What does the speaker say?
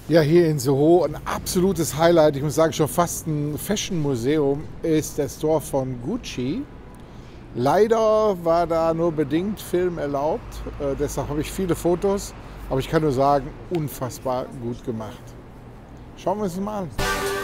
Ja, hier in Soho ein absolutes Highlight, ich muss sagen, schon fast ein Fashion-Museum, ist der Store von Gucci. Leider war da nur bedingt Film erlaubt, deshalb habe ich viele Fotos, aber ich kann nur sagen, unfassbar gut gemacht. Schauen wir uns mal an.